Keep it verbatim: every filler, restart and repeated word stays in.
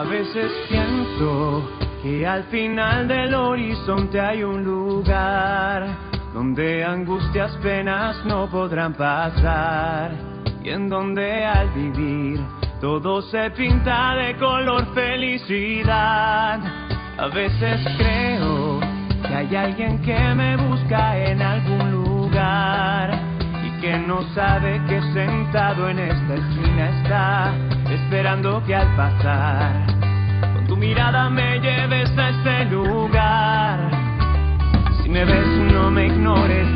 veces pienso que al final del horizonte hay un lugar donde angustias, penas no podrán pasar, y en donde al vivir todo se pinta de color felicidad. A veces creo que hay alguien que me busca en algún lugar y que no sabe que sentado en esta esquina está, esperando que al pasar con tu mirada me lleves a este lugar. Si me ves, no me ignores,